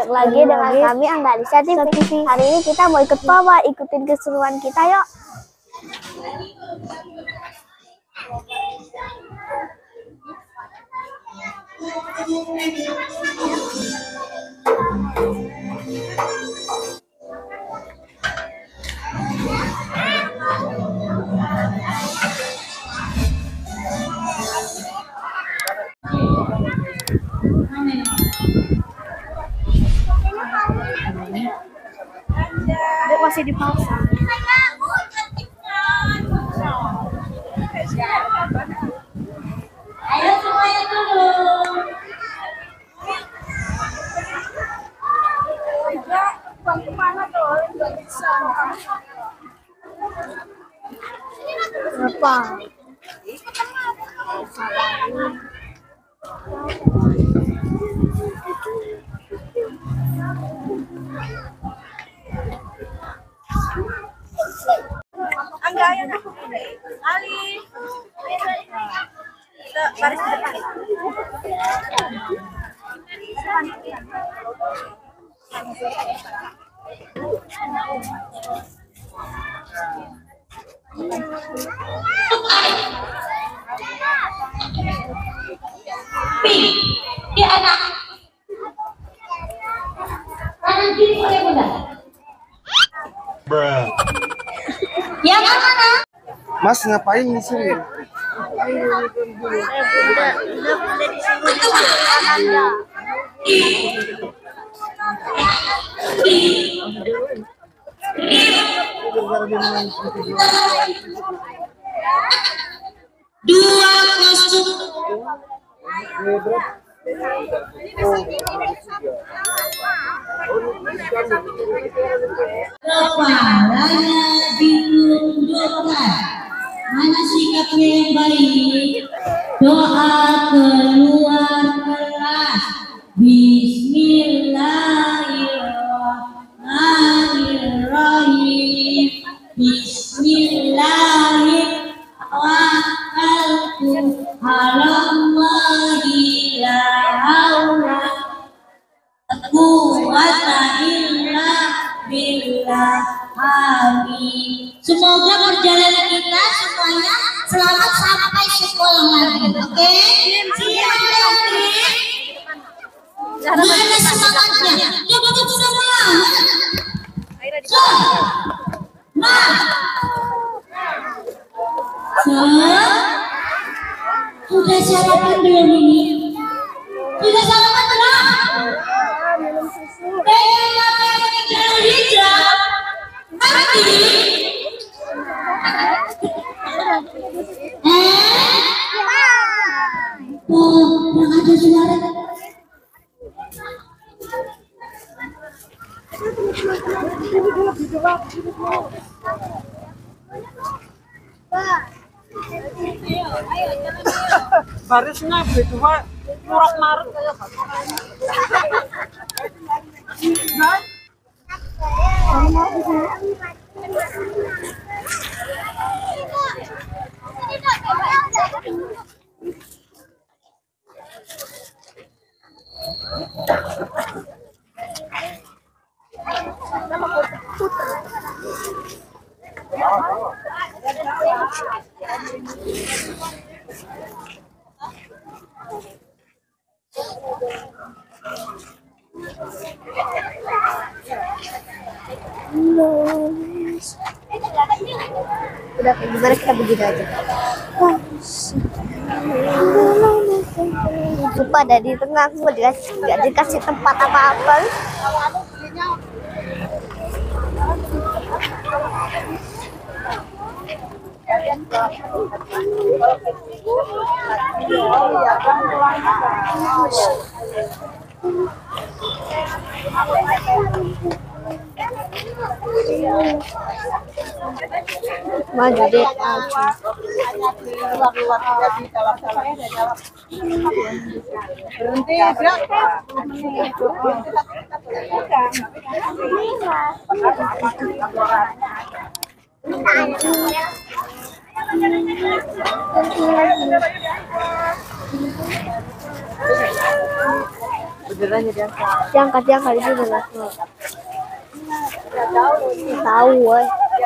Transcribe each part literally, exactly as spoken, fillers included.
lagi dengan kami Anggalisya T V. Hari ini kita mau ikut pawai, ikutin keseruan kita yuk. Dek masih dipasang. Ayo semuanya dulu. Bang kemana tuh? Nggak bisa. Apa? Angga, ayo nak. Ali. Kita baris di depan. Pi, dia anak. Kanan kiri boleh bunda. Bruh. Yang mana? Mas ngapain di sini? Dua kostum. Kepalanya ditundukkan. Mana sikapnya yang baik? Doa keluar kelas. Bismillahirrahmanirrahim. Bismillahirrahmanirrahim. Alallahi la haula quwwata illa billah. Amin. Semoga perjalanan kita semuanya selamat sampai sekolah lagi. Oke? Siap lagi. Mana semangatnya? Coba coba semangat. Semangat. Sudah sarapan belum ini? Sudah sarapan belum? Pengen makan ikan hijau? Mati? Eh? Oh, yang ada suara. Barisnya berdua murah marut kayak Udah kayak gimana kita begini aja. Lupa ada di tengah, nggak dikasih, nggak dikasih tempat apa-apa. Maju deh, maju. berhenti Beneran jadi angka. Diangkat, diangkat itu udah tahu, woy.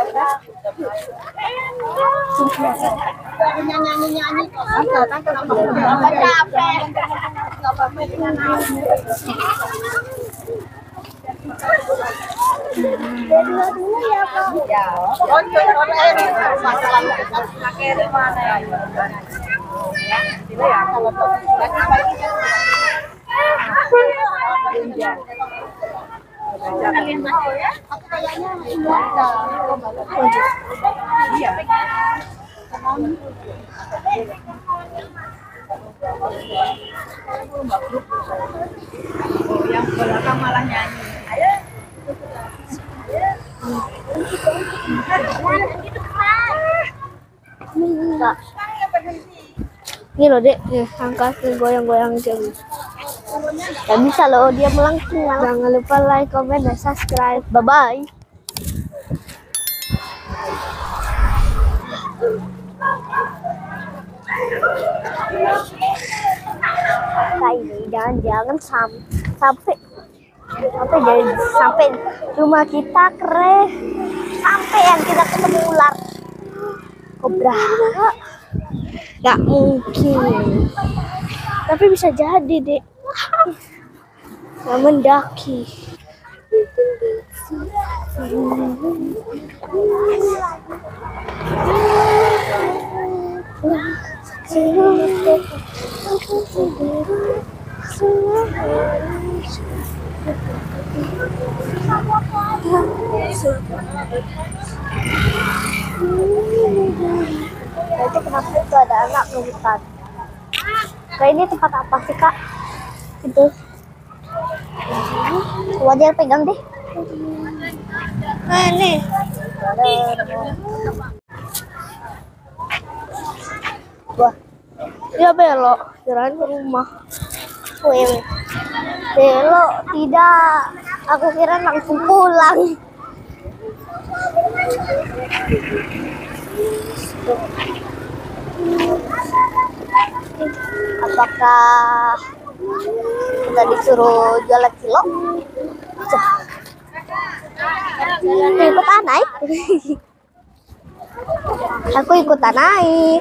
Yang belakang malah nyanyi. Enggak. Ini loh dek, nih angkat goyang-goyang jauh. Gak bisa loh, dia melengking. Jangan lupa like, comment, dan subscribe. Bye bye. Kayak ini jangan jangan sam sampai sampai jadi sampai rumah kita keren, sampai yang kita ketemu ular kobra. Gak mungkin, tapi bisa jadi dek. Gak mendaki. Itu kenapa itu ada anak ke hutan? Kayak ini tempat apa sih kak? Itu wajah pegang deh. Nah ini wah, dia belok jalan ke rumah. Wih, belok tidak, aku kira langsung pulang. Apakah kita disuruh jualan cilok? Ikutan naik. Aku ikutan naik.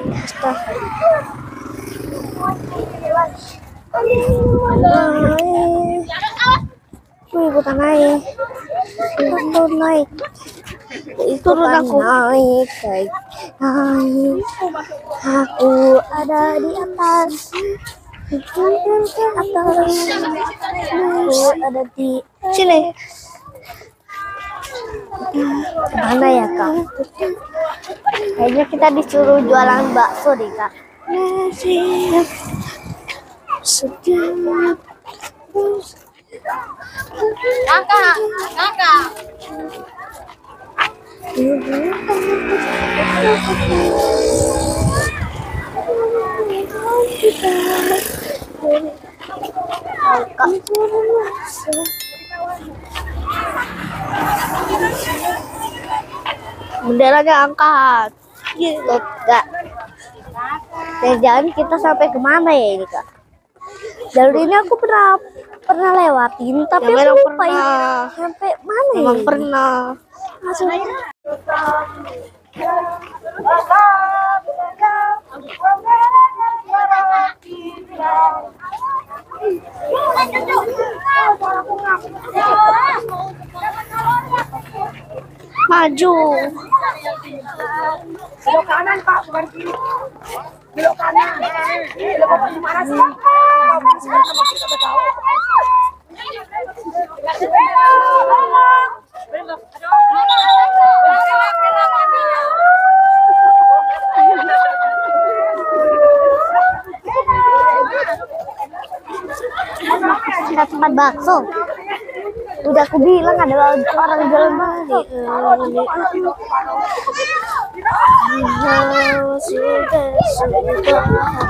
Aku ikutan naik. Ikutan naik. Turun aku naik, naik, naik. Aku ada di atas. Atas. Aku ada di sini. Mana ya kak? Kayaknya kita disuruh jualan bakso deh kak. Kakak, kakak. Benderanya angkat. Gitu kak. Jangan kita sampai kemana ya ini kak? Jalur ini aku pernah pernah lewatin, tapi Ya, aku memang lupa ya. pernah. Sampai mana ya? Memang ini? pernah. Langsung. Maju. Belok kanan Pak, bukan kiri. Belok kanan. Belok Bapak gimana sih? Sekarang sama kita udah tahu. Belok. Kita tempat bakso. Udah aku bilang ada orang jualan bakso. Sudah, sudah.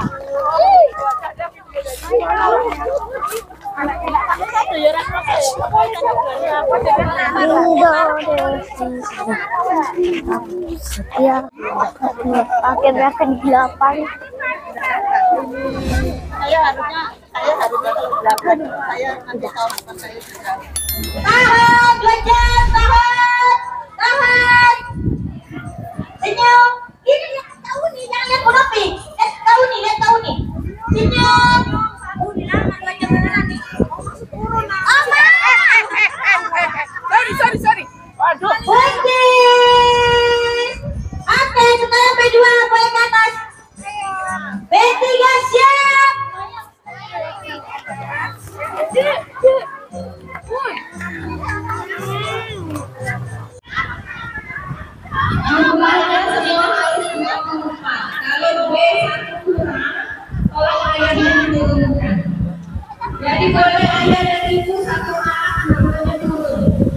Ya, akhirnya ke delapan. Saya harusnya Tahan, dua jam, tahan, tahan. Senyum. Ini lihat tahu nih, jangan lihat konopi. Lihat tahu nih, lihat tahu nih. Senyum. Sorry, sorry, sorry. Waduh. Oke. Oke, setelah B dua boleh ke atas. B tiga siap. Jumlahnya semua harus dua puluh empat. Kalau B satu kurang, tolong ayahnya diturunkan. Jadi boleh ayah dan ibu satu anak dua-duanya turun.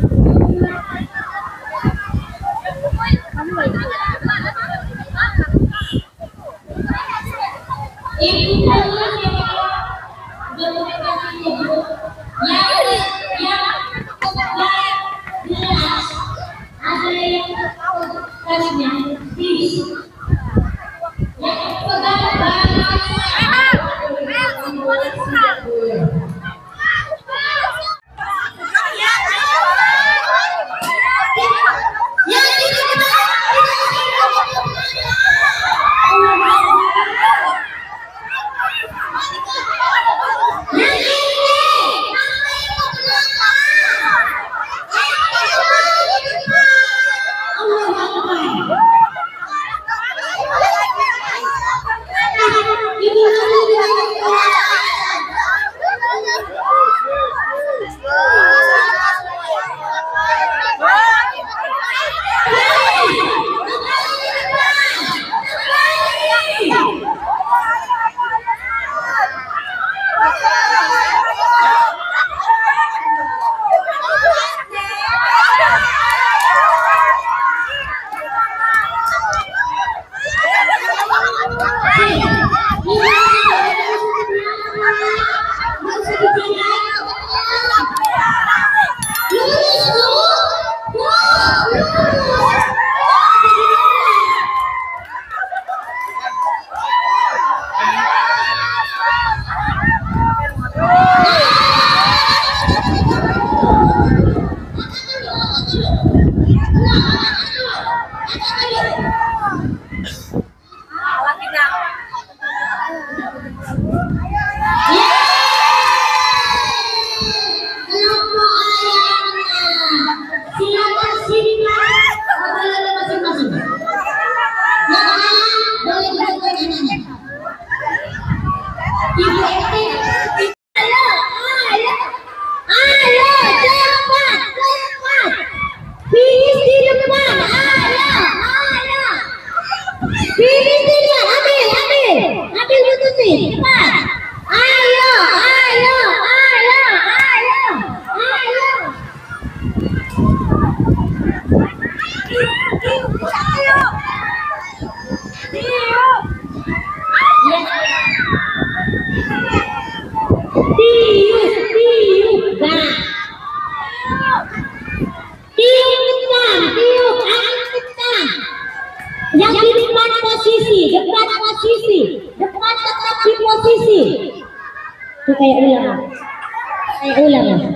Ibu turun ya Pak. Yang yang jelas ada yang kasihnya di yang pegang yang di depan posisi, depan posisi, depan tetap di posisi. Itu kayak ulang, kayak ulang.